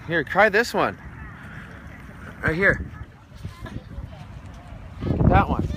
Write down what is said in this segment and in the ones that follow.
Here, try this one. Right here. That one.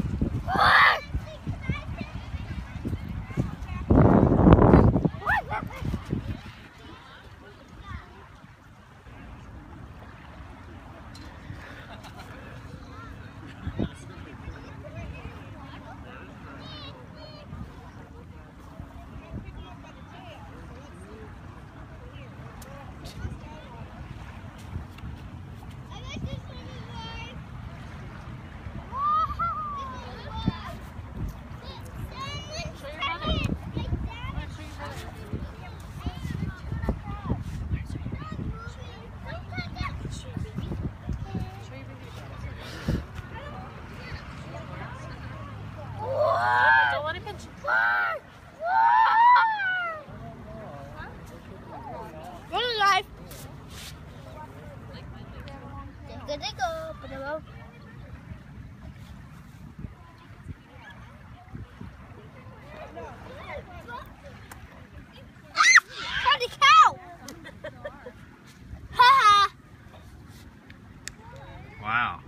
Wow.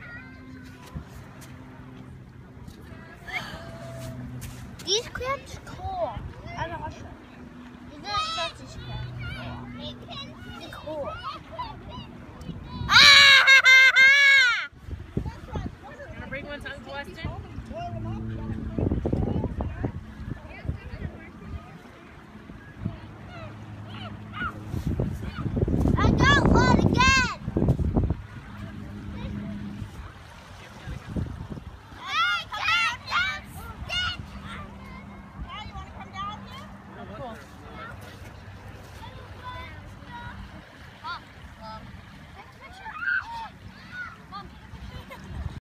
These crabs are cool. I'm not sure. These are such a crab. They're cool. Bring one to Uncle Weston.